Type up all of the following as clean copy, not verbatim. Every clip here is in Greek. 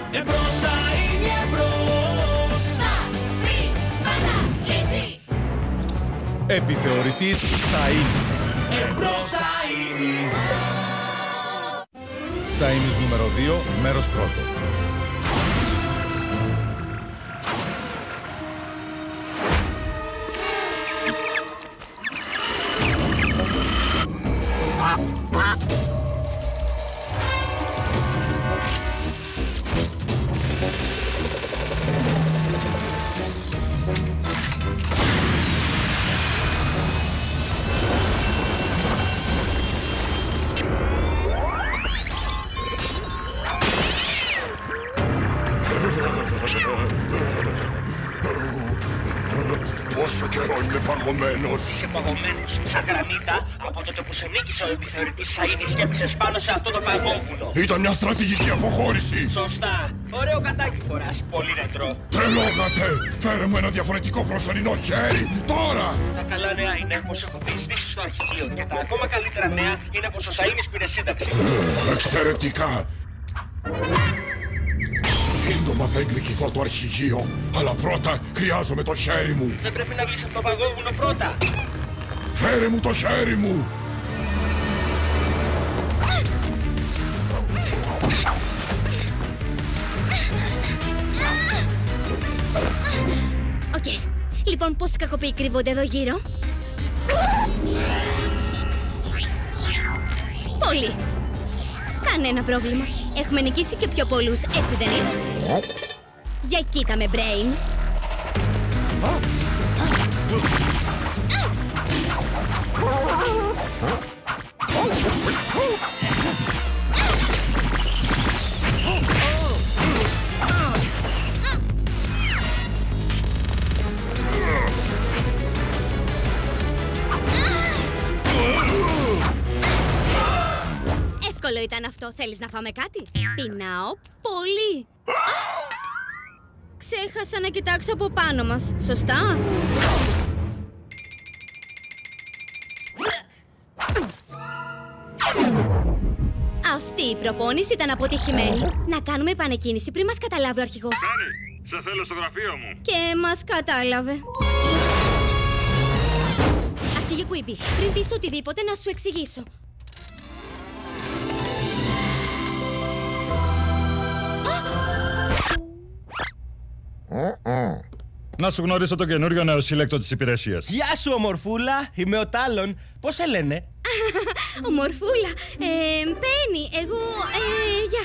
Εμπρός Σαΐνι, εμπρός. Στα χρήματα λύση. Επιθεωρητής Σαΐνης. Εμπρός Σαΐνι. Σαΐνης νούμερο 2, μέρος πρώτο. Πόσο καιρό είμαι παγωμένος. Είσαι παγωμένος σαν γρανίτα από τότε που σε νίκησε ο επιθεωρητής Σαΐνης και έπεσες πάνω σε αυτό το παγόβουνο. Ήταν μια στρατηγική αποχώρηση. Σωστά. Ωραίο κατάκι φοράς. Πολύ ρετρό. Τρελόγατε. Φέρε μου ένα διαφορετικό προσωρινό χέρι. Τώρα. Τα καλά νέα είναι πως έχω διεισδύσει στο αρχηγείο και τα ακόμα καλύτερα νέα είναι πως ο Σαΐνης πήρε σύνταξη. Εξαιρετικά. Σύντομα θα εκδικηθώ το αρχηγείο, αλλά πρώτα χρειάζομαι το χέρι μου. Δεν πρέπει να βγεις από το παγόβουνο πρώτα. Φέρε μου το χέρι μου. Οκ. Λοιπόν, πόσοι κακοποιοί κρύβονται εδώ γύρω? Πολύ. Κανένα πρόβλημα. Έχουμε νικήσει και πιο πολλούς, έτσι δεν είναι? Για κοίτα με, Brain. Εύκολο ήταν αυτό. Θέλεις να φάμε κάτι? Πεινάω πολύ. Ξέχασα να κοιτάξω από πάνω μας. Σωστά? Αυτή η προπόνηση ήταν αποτυχημένη. Να κάνουμε επανεκκίνηση πριν μας καταλάβει ο αρχηγός. Κάνει! Σε θέλω στο γραφείο μου. Και μας κατάλαβε. Αρχηγέ Κουίμπι, πριν πεις οτιδήποτε να σου εξηγήσω. Να σου γνωρίσω τον καινούριο νεοσύλλεκτο της υπηρεσίας. Γεια σου, ομορφούλα! Είμαι ο Τάλων. Πώς σε λένε? Ομορφούλα. Πένι, εγώ. Γεια.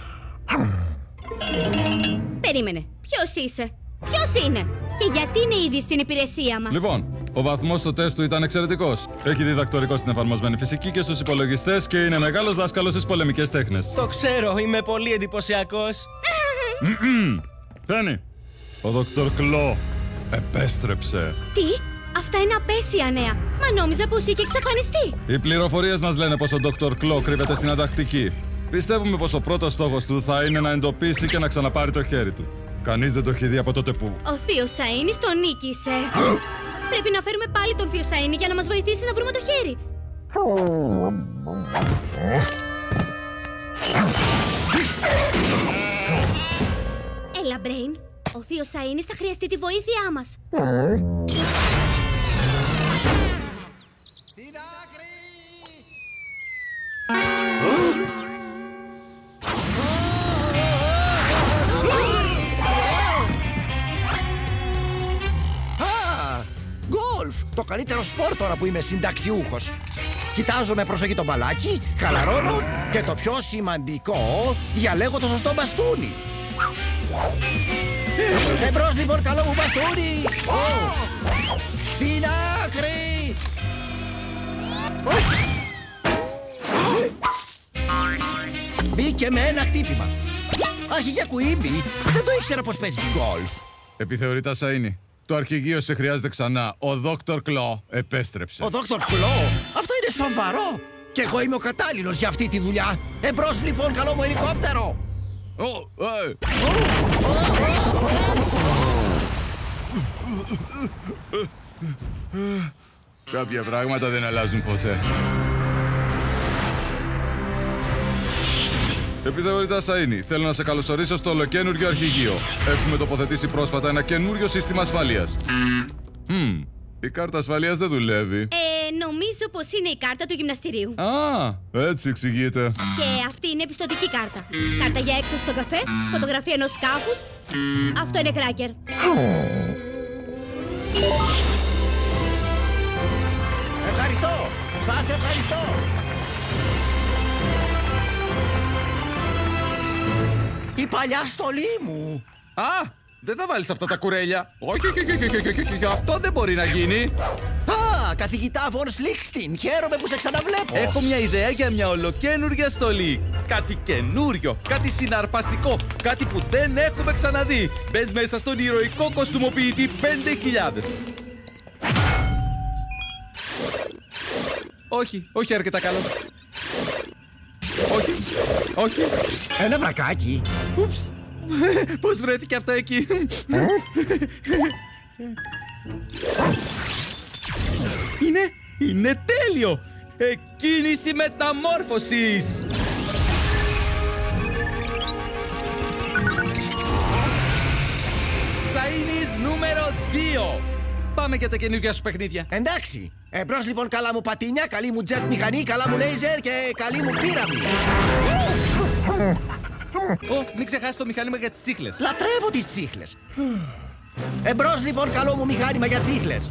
Περίμενε. Ποιος είσαι? Ποιος είναι? Και γιατί είναι ήδη στην υπηρεσία μας? Λοιπόν, ο βαθμός στο τεστ του ήταν εξαιρετικός. Έχει διδακτορικό στην εφαρμοσμένη φυσική και στους υπολογιστές και είναι μεγάλος δάσκαλος στις πολεμικές τέχνες. Το ξέρω, είμαι πολύ εντυπωσιακός. Πένι, ο Δόκτωρ Κλό επέστρεψε. Τι? Αυτά είναι απέσια νέα. Μα νόμιζα πως είχε εξαφανιστεί. Οι πληροφορίες μας λένε πως ο Δόκτωρ Κλό κρύβεται στην αντακτική. Πιστεύουμε πως ο πρώτος στόχος του θα είναι να εντοπίσει και να ξαναπάρει το χέρι του. Κανείς δεν το έχει δει από τότε που... Ο θείος Σαΐνης τον νίκησε. Πρέπει να φέρουμε πάλι τον θείο Σαΐνη για να μας βοηθήσει να βρούμε το χέρι. Έλα, Brain. Ο θείος Σαΐνης θα χρειαστεί τη βοήθειά μας. Στην άκρη! Γκολφ! Το καλύτερο σπορ τώρα που είμαι συνταξιούχος. Κοιτάζω με προσοχή το μπαλάκι, χαλαρώνω και το πιο σημαντικό, διαλέγω το σωστό μπαστούνι. Εμπρός λοιπόν, καλό μου μπαστούνι! Στην άκρη! Μπήκε με ένα χτύπημα. Αρχηγέ Κουίμπι, δεν το ήξερα πως παίζεις γκολφ. Επιθεωρητά Σαΐνη, το αρχηγείο σε χρειάζεται ξανά. Ο Δόκτωρ Κλό επέστρεψε. Ο Δόκτωρ Κλό, αυτό είναι σοβαρό. Και εγώ είμαι ο κατάλληλος για αυτή τη δουλειά. Εμπρός λοιπόν, καλό μου ελικόπτερο. Κάποια πράγματα δεν αλλάζουν ποτέ. Επιθεωρητά Σαΐνη, θέλω να σε καλωσορίσω στο ολοκαίνουργιο αρχηγείο. Έχουμε τοποθετήσει πρόσφατα ένα καινούριο σύστημα ασφαλείας. Η κάρτα ασφαλείας δεν δουλεύει. Νομίζω πως είναι η κάρτα του γυμναστηρίου. Α, έτσι εξηγείται. Και αυτή είναι επιστοτική κάρτα. Κάρτα για έκθεση στον καφέ, φωτογραφία ενός σκάφους. Αυτό είναι κράκερ. Ευχαριστώ! Σας ευχαριστώ! Η παλιά στολή μου! Α, δεν θα βάλεις αυτά τα κουρέλια. Όχι, αυτό δεν μπορεί να γίνει. Α, καθηγητά Von Schlichting, χαίρομαι που σε ξαναβλέπω. Έχω μια ιδέα για μια ολοκαίνουργια στολή. Κάτι καινούριο, κάτι συναρπαστικό, κάτι που δεν έχουμε ξαναδεί. Μπες μέσα στον ηρωικό κοστούμοποιητή 5000. Όχι αρκετά καλό. Όχι. Ένα βρακάκι. Ούψ. Πώς βρέθηκε αυτό εκεί? Είναι τέλειο! Κίνηση μεταμόρφωσης! Σαΐνης νούμερο 2! Πάμε για τα καινούργια σου παιχνίδια. Εντάξει. Εμπρός λοιπόν καλά μου πατίνια, καλή μου τζετ μηχανή, καλά μου λέιζερ και καλή μου πύραμη. Μην ξεχάσεις το μηχάνημα για τις τσίχλες. Λατρεύω τις τσίχλες. Εμπρός λοιπόν καλό μου μηχάνημα για τσίχλες.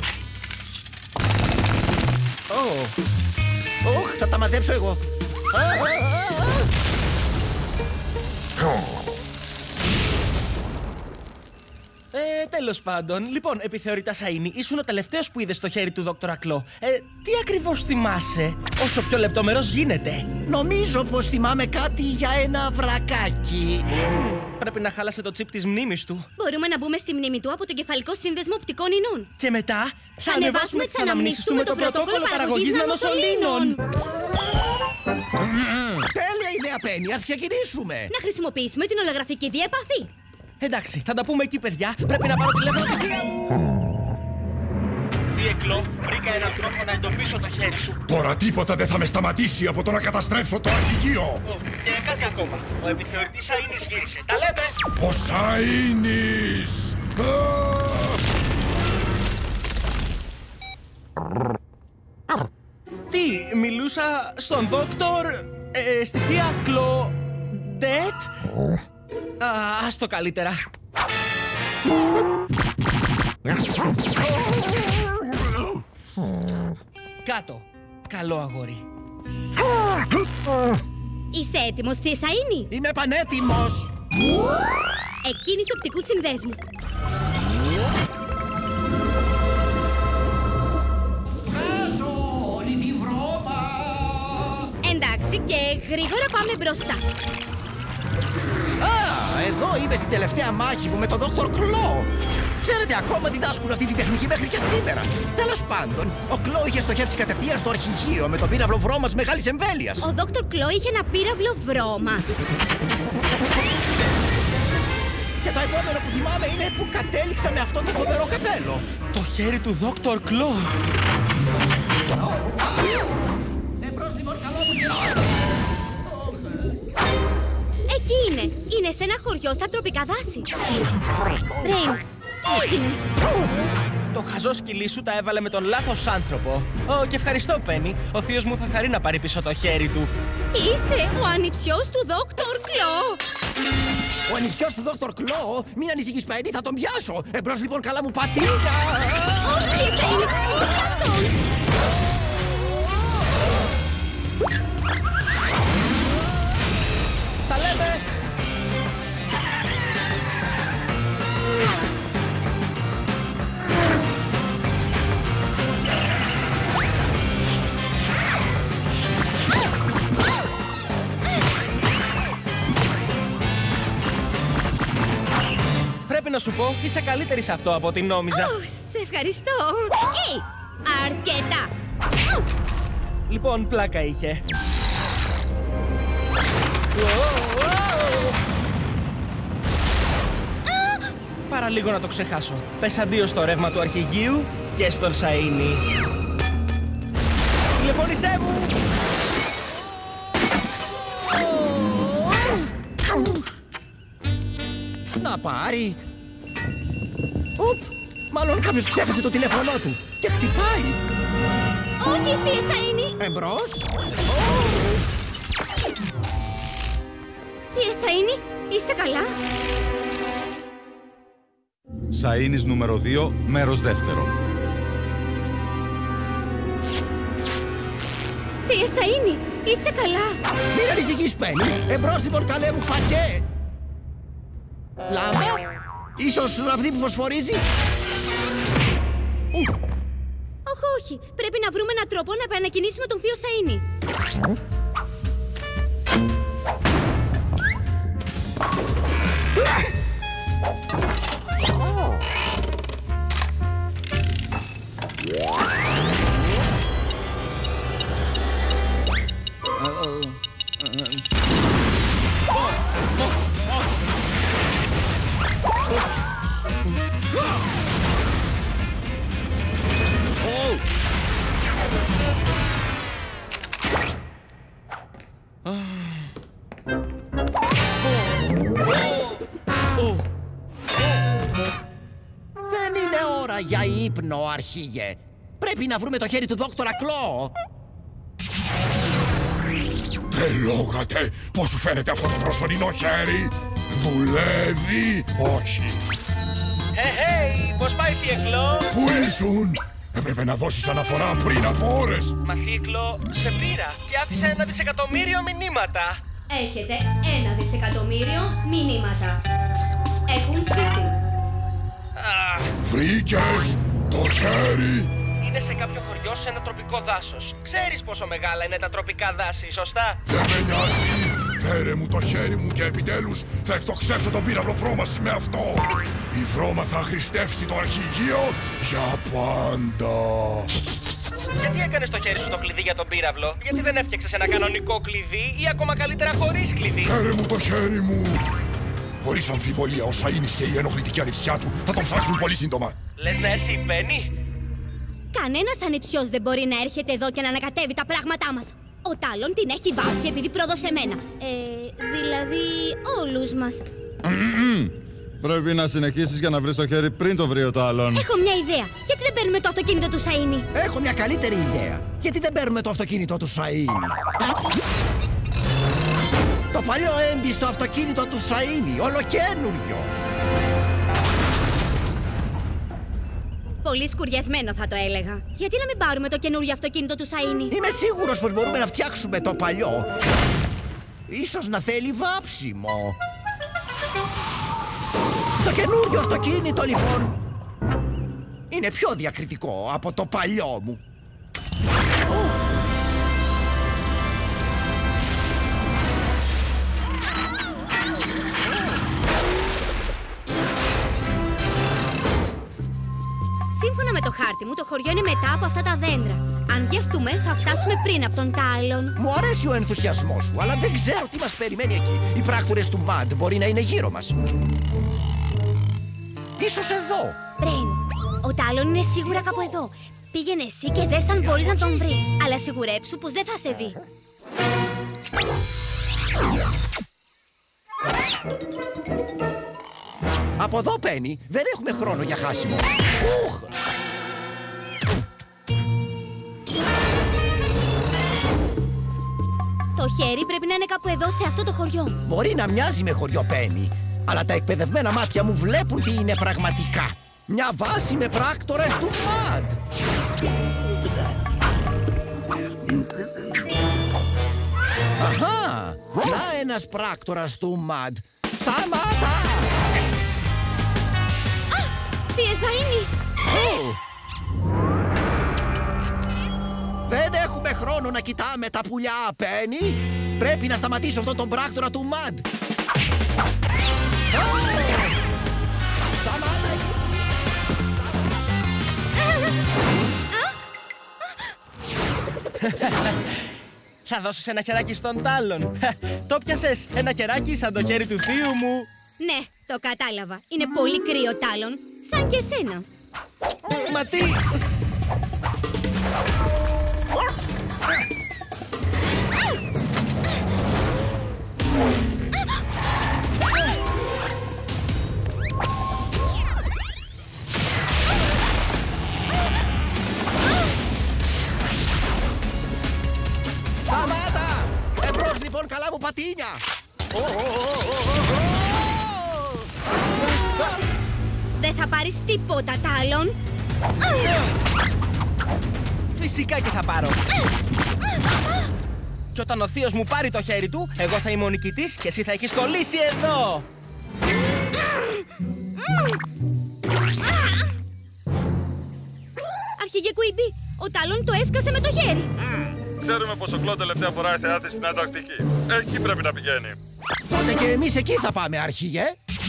Θα τα μαζέψω εγώ. Τέλος πάντων, λοιπόν, επιθεωρητά Σαΐνη, ήσουν ο τελευταίος που είδες το χέρι του δόκτωρα Κλό. Τι ακριβώς θυμάσαι, όσο πιο λεπτομερός γίνεται? Νομίζω πως θυμάμαι κάτι για ένα βρακάκι. Πρέπει να χάλασε το τσιπ της μνήμης του. Μπορούμε να μπούμε στη μνήμη του από τον Κεφαλικό Σύνδεσμο Οπτικών Ινών. Και μετά θα ανεβάσουμε τις αναμνήσεις του με το πρωτόκολλο παραγωγής νανοσωλήνων. Τέλεια ιδέα, Πένι, ας ξεκινήσουμε. Να χρησιμοποιήσουμε την ολογραφική διεπαφή. Εντάξει, θα τα πούμε εκεί, παιδιά. Πρέπει να πάρω τηλέφωνο στη θεία μου. Θεία Κλό, βρήκα έναν τρόπο να εντοπίσω το χέρι σου. Τώρα τίποτα δεν θα με σταματήσει από το να καταστρέψω το αρχηγείο. Και κάτι ακόμα. Ο επιθεωρητής Σαΐνης γύρισε. Τα λέμε! Ο Σαΐνης! Τι, μιλούσα στον δόκτωρ, στη θεία Κλοντέτ? Ας το καλύτερα. Κάτω. Καλό αγόρι. Είσαι έτοιμος, θεία Σαΐνη? Είμαι πανέτοιμος. Εκκίνηση οπτικού συνδέσμου. Βγάζω όλη τη βρώμα. Εντάξει, και γρήγορα πάμε μπροστά. Εδώ είμαι στην τελευταία μάχη μου με τον Δόκτωρ Κλό. Ξέρετε, ακόμα διδάσκουν αυτή τη τεχνική μέχρι και σήμερα. Τέλος πάντων, ο Κλό είχε στοχεύσει κατευθείαν στο αρχηγείο με τον πύραυλο βρώμας μεγάλης εμβέλειας. Ο Δόκτωρ Κλό είχε ένα πύραυλο βρώμας. Και το επόμενο που θυμάμαι είναι που κατέληξα με αυτό το φοβερό καπέλο. Το χέρι του Δόκτωρ Κλό. Εμπρός λοιπόν, καλό μου χέρι. Εκεί είναι. Είναι σε ένα χωριό στα τροπικά δάση. Μπρέιν, τι έγινε? Το χαζό σκυλί σου τα έβαλε με τον λάθος άνθρωπο. Και ευχαριστώ, Πένι. Ο θείος μου θα χαρεί να πάρει πίσω το χέρι του. Είσαι ο ανιψιός του Δόκτωρ Κλό. Ο ανιψιός του Δόκτωρ Κλό, μην ανησυχείς, Πένι, θα τον πιάσω. Εμπρός λοιπόν, καλά μου πατίνια. Όχι, Σαΐνη, όχι αυτόν. Τα λέμε! Πρέπει να σου πω, είσαι καλύτερη σε αυτό από ό,τι νόμιζα. Σε ευχαριστώ. Αρκετά. Λοιπόν, πλάκα είχε. Παραλίγο να το ξεχάσω. Πες αντίο στο ρεύμα του αρχηγείου και στον Σαΐνη. Τηλεφώνησέ μου! Να πάρει. Ουπ, μάλλον κάποιος ξέχασε το τηλέφωνο του και χτυπάει. Όχι, θεία Σαΐνη. Εμπρός. Θεία Σαΐνη, είσαι καλά? Σαΐνης νούμερο 2, μέρος δεύτερο. Θεία Σαΐνη, είσαι καλά? Μην ανησυχείς, Πένι. Εμπρός λοιπόν, καλέ μου, φακέ. Λάμπα. Ίσως ραβδί που φωσφορίζει. Όχι, πρέπει να βρούμε έναν τρόπο να επανακινήσουμε τον θείο Σαΐνη. Δεν είναι ώρα για ύπνο, αρχήγε. Πρέπει να βρούμε το χέρι του δόκτωρα Κλό. Τρελόγατε! Πώς σου φαίνεται αυτό το προσωρινό χέρι? Δουλεύει? Όχι. Hey, πώς πάει, θεία Κλό? Πού ήσουν? Έπρεπε να δώσεις αναφορά πριν από ώρες. Μα θεία Κλό, σε πήρα και άφησα 1 δισεκατομμύριο μηνύματα. Έχετε 1 δισεκατομμύριο μηνύματα. Έχουν σβήσει. Βρήκες το χέρι? Είναι σε κάποιο χωριό σε ένα τροπικό δάσος. Ξέρεις πόσο μεγάλα είναι τα τροπικά δάση, σωστά? Δεν με νοιάζει. Φέρε μου το χέρι μου και επιτέλους θα εκτοξεύσω τον πύραυλο βρώμαση με αυτό. Η βρώμα θα αχρηστεύσει το αρχηγείο για πάντα. Γιατί έκανες το χέρι σου το κλειδί για τον πύραυλο? Γιατί δεν έφτιαξες ένα κανονικό κλειδί ή ακόμα καλύτερα χωρίς κλειδί? Φέρε μου το χέρι μου. Χωρίς αμφιβολία, ο Σαΐνης και η ενοχλητική ανιψιά του θα τον φάξουν πολύ σύντομα. Λες να έρθει η Πένι? Κανένας ανιψιός δεν μπορεί να έρχεται εδώ και να ανακατεύει τα πράγματά μας. Ο Τάλων την έχει βάψει επειδή πρόδωσε εμένα. Δηλαδή όλους μας. Πρέπει να συνεχίσεις για να βρεις το χέρι πριν το βρει ο Τάλων. Έχω μια ιδέα. Γιατί δεν παίρνουμε το αυτοκίνητο του Σαΐνη? Έχω μια καλύτερη ιδέα. Γιατί δεν παίρνουμε το αυτοκίνητο του Σαΐνη? Το παλιό έμπιστο αυτοκίνητο του Σαΐνη, ολοκαίνουργιο. Πολύ σκουριασμένο θα το έλεγα. Γιατί να μην πάρουμε το καινούριο αυτοκίνητο του Σαΐνη? Είμαι σίγουρος πως μπορούμε να φτιάξουμε το παλιό. Ίσως να θέλει βάψιμο. Το καινούριο αυτοκίνητο λοιπόν είναι πιο διακριτικό από το παλιό μου. Σύμφωνα με το χάρτη μου, το χωριό είναι μετά από αυτά τα δέντρα. Αν βιαστούμε, θα φτάσουμε πριν από τον Τάλον. Μου αρέσει ο ενθουσιασμός σου, αλλά δεν ξέρω τι μας περιμένει εκεί. Οι πράκτορες του Μαντ μπορεί να είναι γύρω μας. Ίσως εδώ. Μπρέιν, ο Τάλον είναι σίγουρα κάπου εδώ. Πήγαινε εσύ και δες αν μπορείς να τον βρεις. Αλλά σιγουρέψου πως δεν θα σε δει. Από εδώ, Πένι, δεν έχουμε χρόνο για χάσιμο. Ουχ! Το χέρι πρέπει να είναι κάπου εδώ, σε αυτό το χωριό. Μπορεί να μοιάζει με χωριό, Πένι, αλλά τα εκπαιδευμένα μάτια μου βλέπουν τι είναι πραγματικά. Μια βάση με πράκτορες του Μαντ. Αχα! Να ένας πράκτορας του Μαντ. Σταμάτα! Θεία Σαΐνη! Δεν έχουμε χρόνο να κοιτάμε τα πουλιά, Πένι. Πρέπει να σταματήσω αυτόν τον πράκτορα του Μαντ. Σταμάτα εκεί πίσω! Σταμάτα! Θα δώσεις ένα χεράκι στον Τάλον. Το πιάσες, ένα χεράκι σαν το χέρι του θείου μου. Ναι, το κατάλαβα. Είναι πολύ κρύο Τάλον, σαν και εσένα. Μα τι... πάρεις τίποτα, Τάλον. Φυσικά και θα πάρω. Και όταν ο θείος μου πάρει το χέρι του, εγώ θα είμαι ο νικητής και εσύ θα έχεις κολλήσει εδώ. Αρχηγέ Κουίμπι, ο Τάλον το έσκασε με το χέρι. Ξέρουμε πως ο Κλό τελευταία φορά εθεάθη στην Ανταρκτική. Εκεί πρέπει να πηγαίνει. Τότε και εμείς εκεί θα πάμε, αρχηγέ.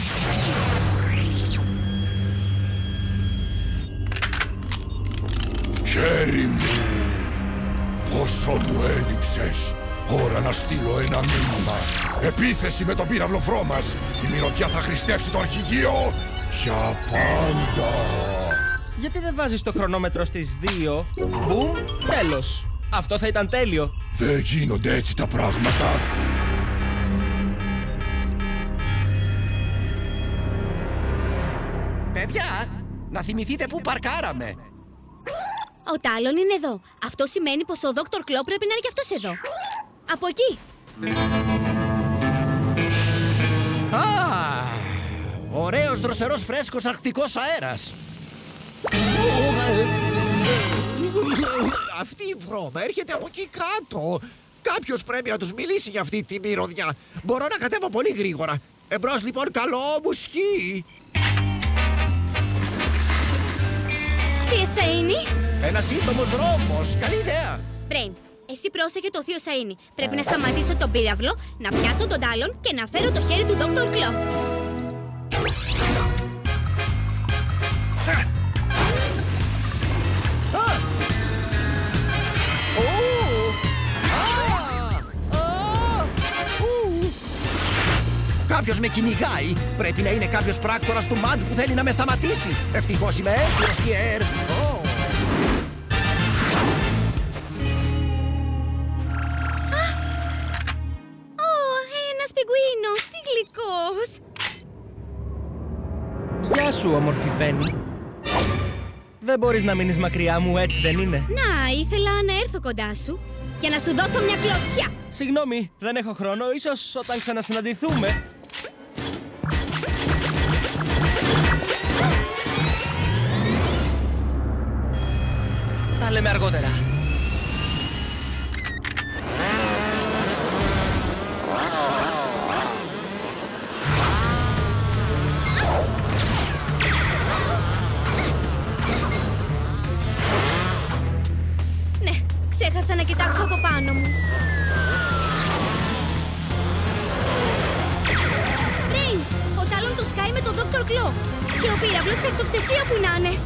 Χέρι μου, πόσο μου έλειψες. Ώρα να στείλω ένα μήνυμα. Επίθεση με τον πύραυλο Φρόμας. Η μυρωδιά θα χρηστεύσει το αρχηγείο για πάντα. Γιατί δεν βάζεις το χρονόμετρο στις 2? Μπουμ, τέλος. Αυτό θα ήταν τέλειο. Δεν γίνονται έτσι τα πράγματα. Παιδιά, να θυμηθείτε πού παρκάραμε. Ο Τάλον είναι εδώ. Αυτό σημαίνει πως ο Δόκτωρ Κλό πρέπει να είναι και αυτός εδώ. Από εκεί. Ωραίος δροσερός φρέσκος αρκτικός αέρας. Αυτή η βρώμα έρχεται από εκεί κάτω. Κάποιος πρέπει να τους μιλήσει για αυτή τη μυρωδιά. Μπορώ να κατέβω πολύ γρήγορα. Εμπρός λοιπόν, καλό μου σκι. Τι Σαΐνι? Ένα σύντομος δρόμος. Καλή ιδέα. Μπρέιν, εσύ πρόσεχε το θείο Σαΐνι. Πρέπει να σταματήσω τον πύραυλο, να πιάσω τον Τάλον και να φέρω το χέρι του Δόκτωρ Κλό. Κάποιος με κυνηγάει. Πρέπει να είναι κάποιος πράκτορας του ΜΑΝΤ που θέλει να με σταματήσει. Ευτυχώς είμαι έμπειρος, Πιέρ. Ένας πιγκουίνος, τι γλυκός. Γεια σου, όμορφη Πέννη. Δεν μπορείς να μείνεις μακριά μου, έτσι δεν είναι? Να, ήθελα να έρθω κοντά σου για να σου δώσω μια κλωτσιά. Συγγνώμη, δεν έχω χρόνο. Ίσως όταν ξανασυναντηθούμε. Τα λέμε αργότερα. Ναι, ξέχασα να κοιτάξω από πάνω μου. Μπρέιν, ο Τάλον το σκάει με τον Δόκτωρ Κλό και ο πύραυλος θα εκτοξευθεί όπου να είναι.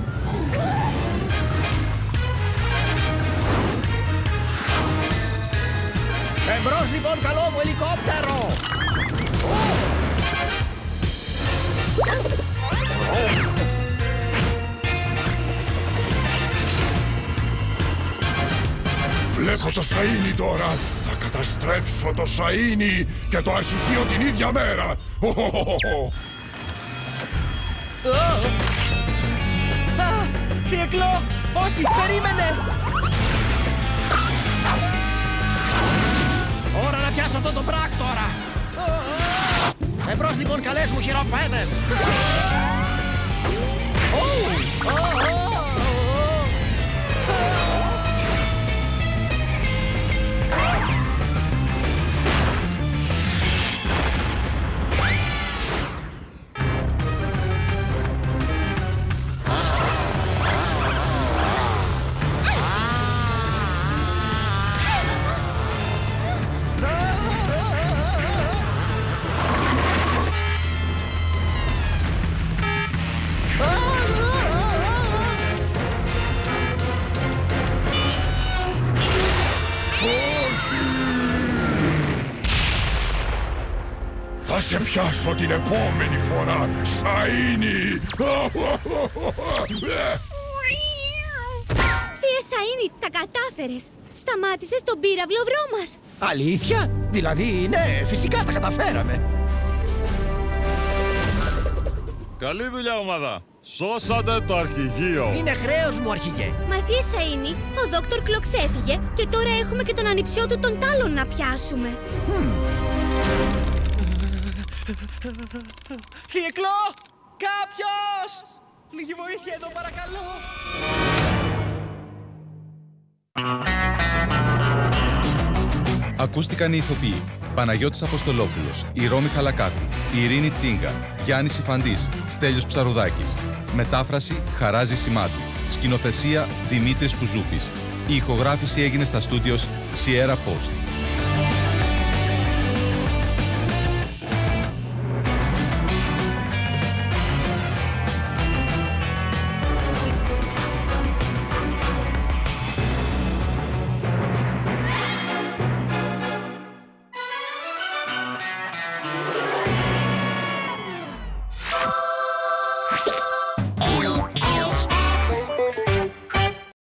Εμπρός λοιπόν, καλό μου ελικόπτερο. Βλέπω το Σαΐνι τώρα. Θα καταστρέψω το Σαΐνι και το αρχηγείο την ίδια μέρα. Θεία Κλό, όχι, περίμενε! Ώρα να πιάσω αυτόν τον πράκτορα. Εμπρός λοιπόν, καλές μου χειροπέδες. Θα σε πιάσω την επόμενη φορά, Σαΐνι! Θεία Σαΐνι, τα κατάφερες. Σταμάτησες τον πύραυλο Βρώμας. Αλήθεια? Δηλαδή, ναι, φυσικά τα καταφέραμε. Καλή δουλειά, ομάδα. Σώσατε το αρχηγείο. Είναι χρέος μου, αρχηγέ. Μα Θεία Σαΐνι, ο Δόκτωρ Κλό ξέφυγε και τώρα έχουμε και τον ανιψιό του τον Τάλον να πιάσουμε. Θεία Κλό! Κάποιος! Λίγη βοήθεια εδώ, παρακαλώ! Ακούστηκαν οι ηθοποιοί Παναγιώτης Αποστολόπουλος, η Ρώμη Χαλακάκου, η Ειρήνη Τσίγκα, Γιάννης Ιφαντής, Στέλιος Ψαρουδάκης. Μετάφραση Χαράζη Σημάτου. Σκηνοθεσία Δημήτρης Κουζούπης. Η ηχογράφηση έγινε στα στούντιος Sierra Post.